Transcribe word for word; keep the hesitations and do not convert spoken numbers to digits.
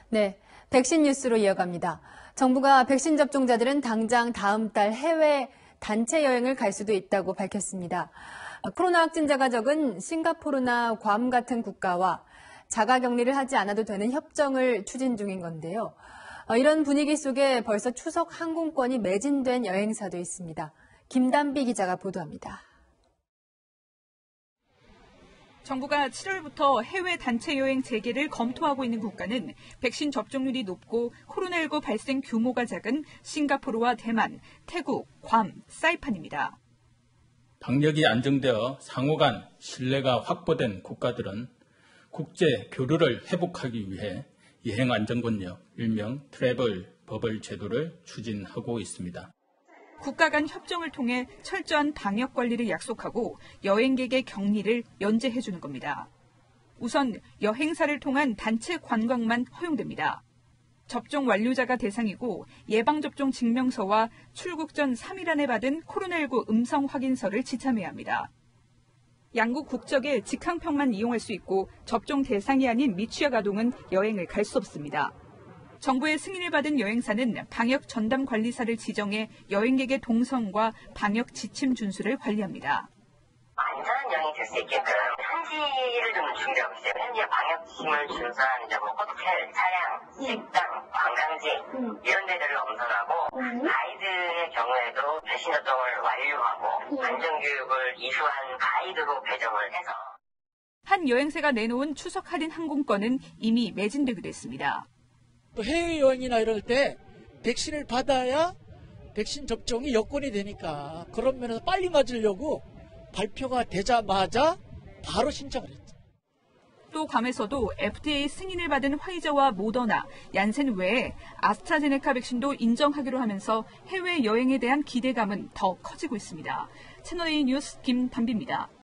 네, 백신 뉴스로 이어갑니다. 정부가 백신 접종자들은 당장 다음 달 해외 단체 여행을 갈 수도 있다고 밝혔습니다. 코로나 확진자가 적은 싱가포르나 괌 같은 국가와 자가격리를 하지 않아도 되는 협정을 추진 중인 건데요. 이런 분위기 속에 벌써 추석 항공권이 매진된 여행사도 있습니다. 김단비 기자가 보도합니다. 정부가 칠월부터 해외 단체 여행 재개를 검토하고 있는 국가는 백신 접종률이 높고 코로나십구 발생 규모가 작은 싱가포르와 대만, 태국, 괌, 사이판입니다. 방역이 안정되어 상호 간 신뢰가 확보된 국가들은 국제 교류를 회복하기 위해 여행 안전권역, 일명 트래블 버블 제도를 추진하고 있습니다. 국가 간 협정을 통해 철저한 방역 관리를 약속하고 여행객의 격리를 연재해 주는 겁니다. 우선 여행사를 통한 단체 관광만 허용됩니다. 접종 완료자가 대상이고 예방접종 증명서와 출국 전 삼 일 안에 받은 코로나십구 음성 확인서를 지참해야 합니다. 양국 국적의 직항평만 이용할 수 있고 접종 대상이 아닌 미취학 아동은 여행을 갈 수 없습니다. 정부의 승인을 받은 여행사는 방역 전담 관리사를 지정해 여행객의 동선과 방역 지침 준수를 관리합니다. 안전한 여행이 될 수 있게끔 현지를 좀 준비하고 있어요. 현지의 방역 지침을 준수한 이제 뭐 호텔, 차량, 식당, 관광지 이런 데들을 엄선하고 가이드의 경우에도 백신 접종을 완료하고 안전교육을 이수한 가이드로 배정을 해서 한 여행사가 내놓은 추석 할인 항공권은 이미 매진되기도 했습니다. 또 해외여행이나 이럴 때 백신을 받아야 백신 접종이 여건이 되니까 그런 면에서 빨리 맞으려고 발표가 되자마자 바로 신청을 했죠. 또 괌에서도 에프디에이 승인을 받은 화이자와 모더나, 얀센 외에 아스트라제네카 백신도 인정하기로 하면서 해외여행에 대한 기대감은 더 커지고 있습니다. 채널A 뉴스 김단비입니다.